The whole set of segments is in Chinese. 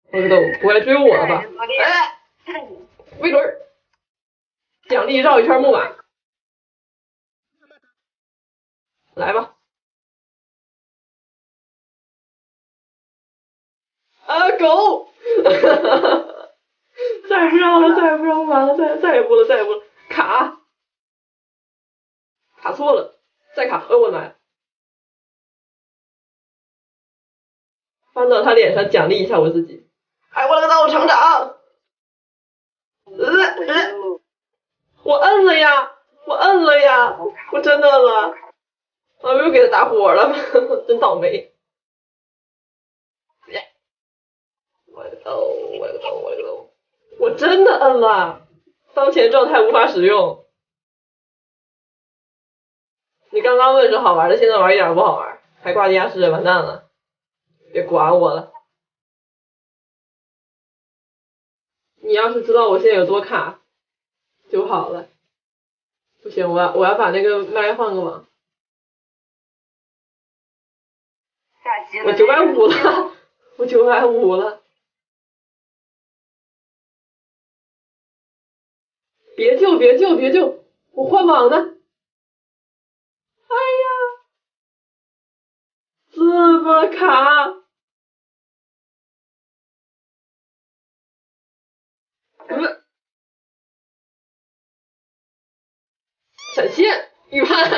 我个豆，不会追我了吧？哎，威轮，奖励绕一圈木马，来吧。啊，狗！再不绕了，再不绕完了，再也不了，再也不了，卡错了，再卡，我的妈呀！翻到他脸上奖励一下我自己。哎，我勒个豆，成长！我摁了呀，我摁了呀，我真的摁了，我又给他打火了，真倒霉。我勒个豆，我勒个豆，我勒个豆，我真的摁了，当前状态无法使用。你刚刚问是好玩的，现在玩一点不好玩，还挂地下室，完蛋了，别管我了。你要是知道我现在有多卡就好了。不行，我要把那个麦换个网。我950了，我950了。别救，别救，别救！我换网呢。哎呀，这么卡！闪现，预判，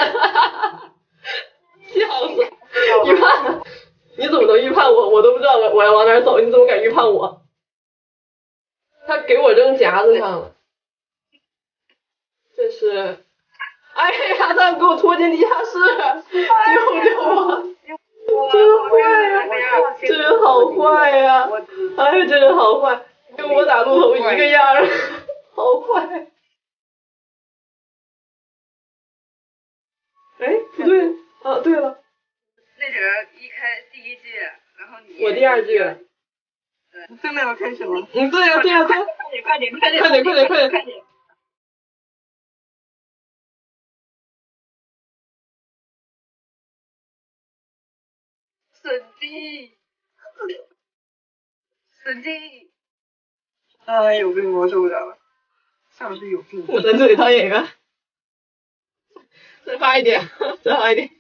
笑死！预判，你怎么能预判我？我都不知道我要往哪走，你怎么敢预判我？他给我扔夹子上了，这是，哎呀，他给我拖进地下室，救救我！真坏呀，这人好坏呀！哎呀，这人好坏，跟我打鹿头一个样儿，好坏。哎，不对，啊，对了， 那人一开第一季，然后你我第二季。 真的要开始了。 对呀，对呀，对呀。 快点， 快点！ 神经！哎，有病，我受不了了。像是有病。 我在这里当演员。再发一点，再发一点。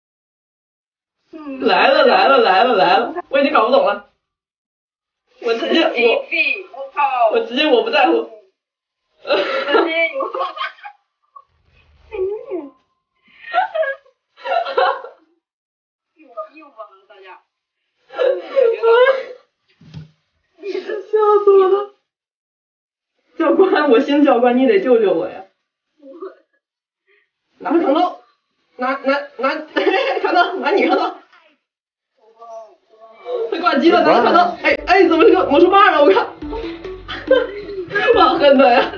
来了，我已经搞不懂了。我直接我不在乎。 直接有。又忘了大家。 笑死我了！教官，我新教官，你得救救我呀！拿着扛刀，拿扛刀，拿你扛刀。快挂机了，拿着扛刀。哎，怎么是个魔术棒啊？我靠！我好恨他呀！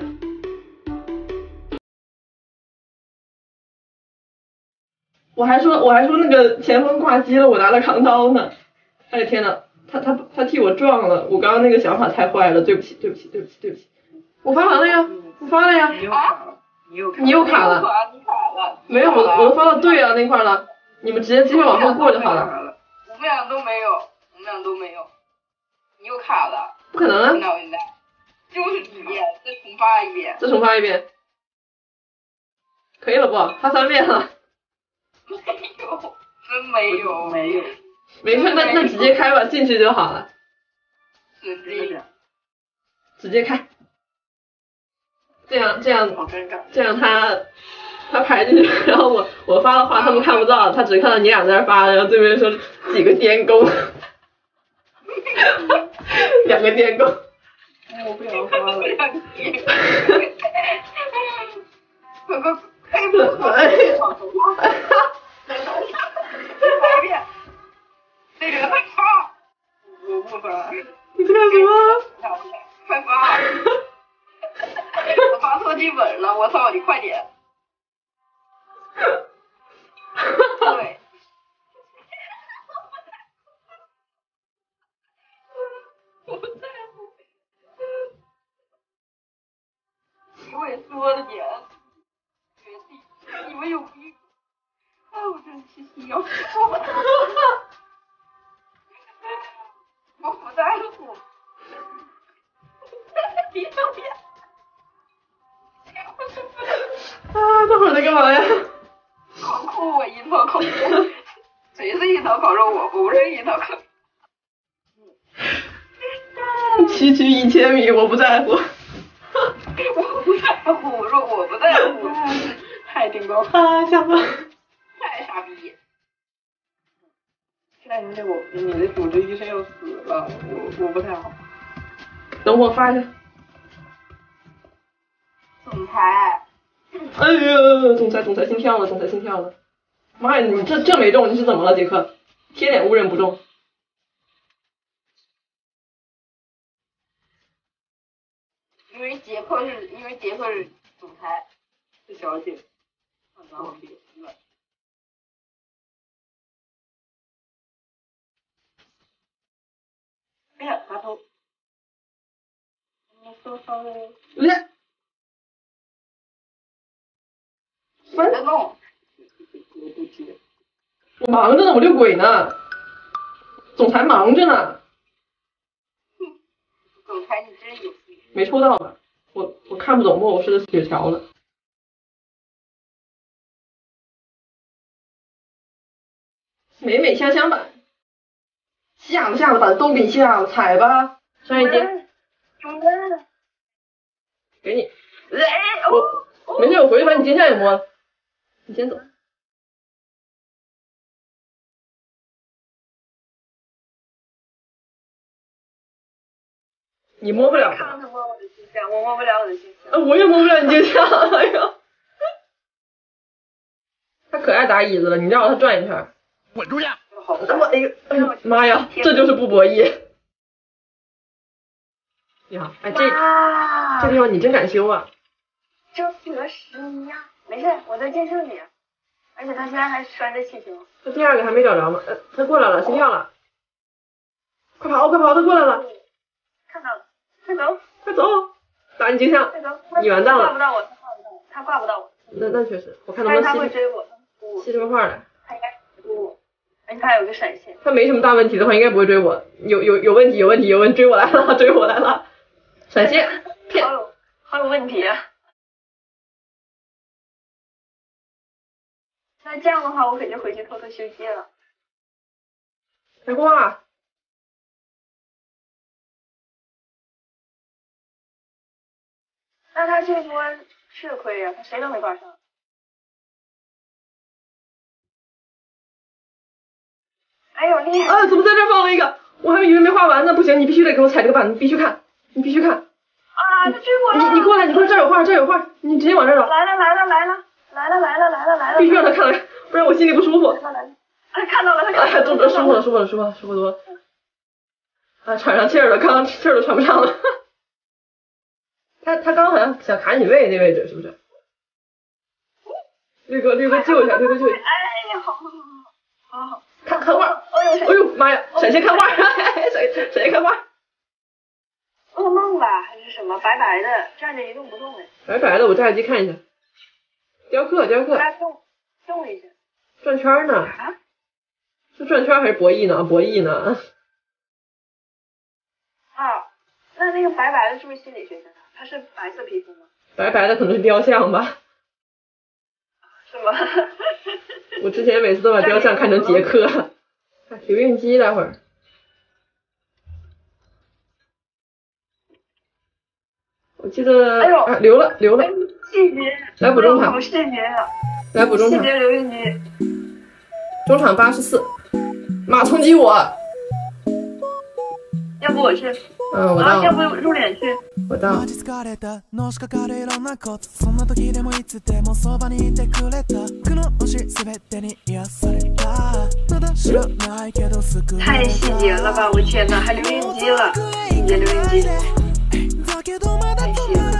我还说那个前锋挂机了，我拿了扛刀呢。哎天呐，他替我撞了，我刚刚那个想法太坏了，对不起。我发完了呀，我发了呀。你又卡了。 你卡了。 没有，我都发到对啊那块了，你们直接继续往后过就好了。 我们俩都没有。你又卡了。 不可能啊。 就是你，再重发一遍。可以了不？发3遍了。 没有。 没事，那直接开吧，进去就好了。直接开。这样他排进去，然后我发的话他们看不到，他只看到你俩在那发，然后对面说几个电工，2个电工。 我不想发了。快点！那个快发！我不发。 你在干什么？ 快发！我发错剧本了，我操你快点！对。我不在乎。我也说了点。你们有病！哎，我真气死要死我！我不在乎。 了我不是一套坑。 区区1000米，我不在乎。 我不在乎，我说我不在乎，太顶高啊，下吧。 太傻逼。现在你的主治医生要死了，我不太好。 等我发一下。 总裁。 哎呀，总裁心跳了，总裁心跳了。妈呀，你这没中，你是怎么了，杰克？贴脸误认不中。 因为杰克是总裁，是小姐。哎呀，滑头。你说稍微。 来。 分得动。 我忙着呢，我遛鬼呢。总裁忙着呢。 总裁你真有趣。 没抽到吧？我看不懂莫偶式的血条了。美美香香版，下了版都给你下了，踩吧，上一阶。给你。我没事，我回去把你肩下也摸了。你先走。你摸不了。 我摸不了我的心象。 我也摸不了你肩下，哎呦。他可爱打椅子了，你绕他转一圈。 滚出去！ 哎呦妈呀，这就是不博弈。你好，哎这地方你真敢修啊！ 这合适你呀，没事，我在监视你。而且他现在还拴着气球。 他第二个还没找着吗？他过来了，心跳了。快跑，他过来了。 看到了，快走， 打你肩上。你完蛋了。 挂不到我，他挂不到我。 那确实，我看能不能他会追我。 吸出个画来。 他应该追我，而且他有个闪现。 他没什么大问题的话，应该不会追我。有问题，追我来了，闪现，骗。 好有问题啊！那这样的话，我可就回去偷偷休息了。 开挂。 那他这波吃亏呀，他谁都没挂上。哎呦厉害！ 怎么在这放了一个？我还以为没画完呢。不行，你必须得给我踩这个板，你必须看。 啊，他追我了！ 你过来，这儿有画，你直接往这儿找。 来了！ 必须让他看来，不然我心里不舒服。 他看到了， 舒服多了。啊，喘上气儿了，刚刚气儿都喘不上了。他刚好像想卡你胃那位置，是不是？绿哥救一下。 哎呀，好。 看画。哎呦妈呀！闪现看画，闪现看画。 噩梦吧，还是什么？白白的，站着一动不动的。 白白的，我摘下机看一下。雕刻。 他动了一下。 转圈呢？ 啊？ 是转圈还是博弈呢？博弈呢？ 啊，那个白白的是不是心理学家？他是白色皮肤吗？ 白白的可能是雕像吧。 是吗？ 我之前每次都把雕像看成杰克。留印机待会儿。我记得留了。 细节。 来补中场。 好细节啊！ 来补中场。 细节留印机。 中场84。马冲击我。 要不我去。 我到。 要不入脸去。 我到。 太细节了吧！我天哪，还留印机了，细节留印机。太细了。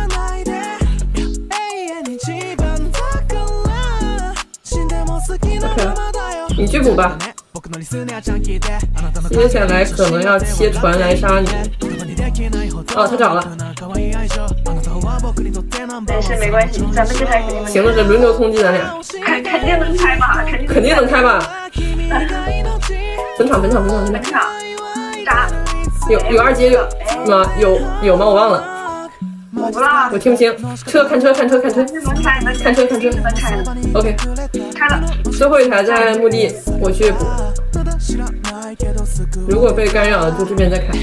OK， 你去补吧。接下来可能要切船来杀你。他找了。 没事，没关系，咱们这台肯定能。 行了，这轮流冲击咱俩。 肯定能开吧？ 肯定能开吧？本场。 扎。 有2阶吗？有吗？我忘了。 我不知道， 我听不清。车，看车，看车，看车， 能开能看车，看车。 能开的， OK， 开了。 最后一台在墓地，我去补。如果被干扰了，就这边再开。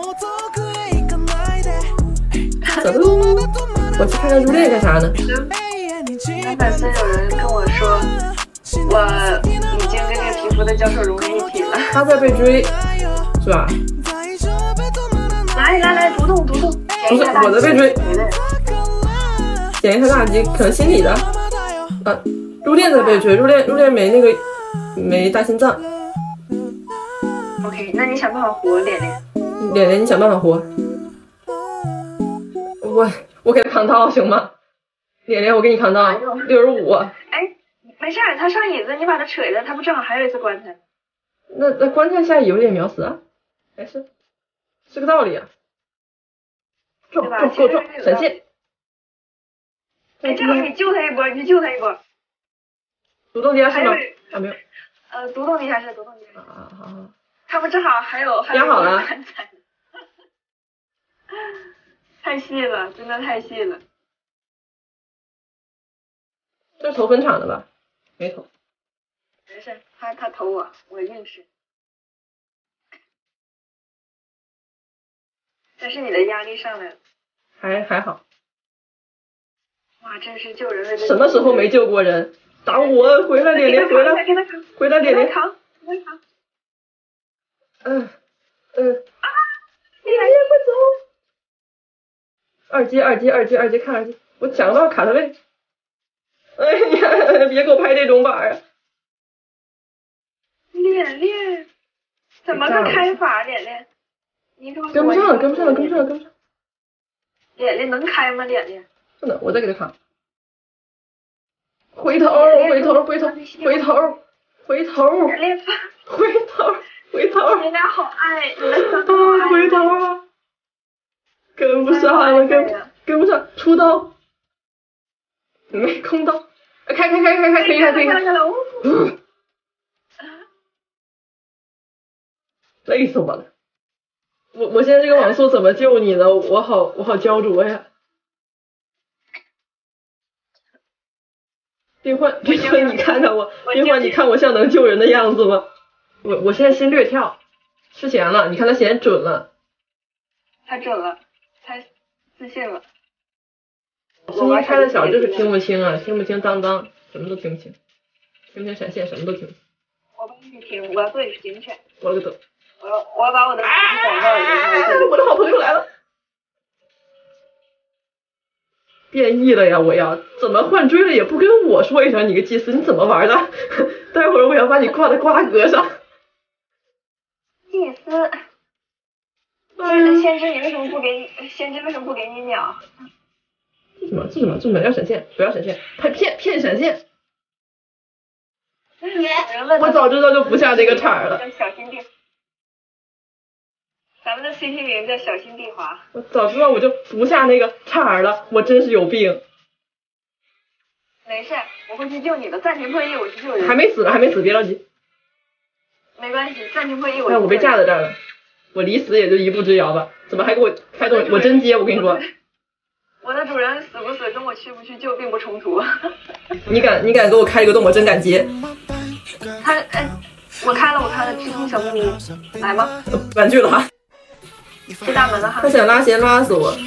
走喽，我去看看入殓干啥呢？ 那粉丝有人跟我说，我已经跟这个皮肤的教授融为一体了。 他在被追，是吧？ 来，独栋， 不是我在被追，点一下大击，可能心理的。入殓在被追，入殓没大心脏。 OK， 那你想办法活脸脸。 脸脸，你想办法活。我给他扛刀行吗？脸脸，我给你扛刀，65。 哎，没事儿，他上椅子，你把他扯下来，他不正好还有一次棺材？ 那棺材下有点秒死啊，还是个道理啊。撞，闪现。 哎，正好你救他一波，你去救他一波。 独栋地下室吗？没有。 独栋地下室。 好。 他们正好还有编好了。 太细了，真的太细了。 这是投分场的吧？没投。 没事，他投我硬吃。但是你的压力上来了。还好。哇，真是救人的。 什么时候没救过人？打我！回来，脸脸，回来！回来，脸脸。 扛。 脸脸快走！二阶，看二阶，我抢到卡特位。哎呀，别给我拍这种板啊！ 脸脸，怎么个开法？脸脸，你跟不上了。 脸脸能开吗？脸脸， 不能，我再给他扛。回头。 你俩好爱，你们三个好爱。 回头啊！跟不上了，跟不上，出刀。没空刀，开，可以开。累死我了！我现在这个网速怎么救你呢？我好焦灼呀！冰幻，你看看我，冰幻，你看我像能救人的样子吗？我现在心略跳，失弦了，你看他弦准了。 他准了，他自信了。 声音开的小就是听不清啊，听不清当，什么都听不清，听不清闪现，什么都听不清。 我帮你听，我要做你警犬。 我了个头！ 我要把我的广告我的好朋友来了。变异了呀！我要怎么换追了也不跟我说一声，你个祭司你怎么玩的？待会儿我要把你挂在瓜格上。 祭司，先知你为什么不给你？先知为什么不给你鸟？ 这什么？要闪现，不要闪现，他骗闪现。我早知道就不下这个场了。 小心地，咱们的 CP 名叫小心地滑。 我早知道我就不下那个场了，我真是有病。 没事，我会去救你的。暂停破译，我去救人。 还没死，别着急。 没关系，暂停破译， 我被架在这儿了，我离死也就一步之遥吧。怎么还给我开动？我真接，我跟你说。 我的主人死不死跟我去不去救并不冲突。 你敢给我开一个洞，我真敢接。 我开了，直通小木迷，来吧。 玩具了哈。 进大门了哈。 他想拉弦拉死我，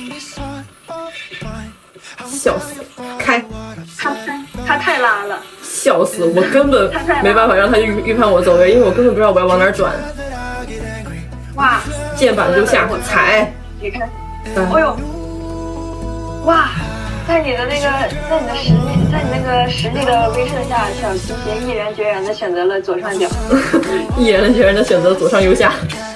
笑死！开。 他太拉了。 笑死！我根本没办法让他预判我走位，因为我根本不知道我要往哪转。 哇！ 键板就下踩。 你看，哎呦！哇，在你的实力的威慑下，小皮鞋毅然决然的选择了左上角。 毅然决然的选择左上右下。